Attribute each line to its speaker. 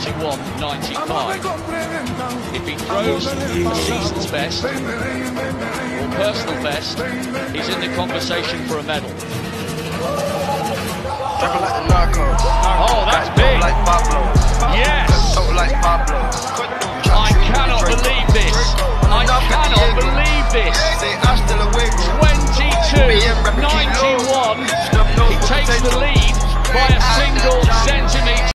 Speaker 1: 21.95. If he throws a season's best or personal best, he's in the conversation for a medal. Oh, that's big. Yes. I cannot believe this. I cannot believe this. 22.91. He takes the lead by a single centimetre.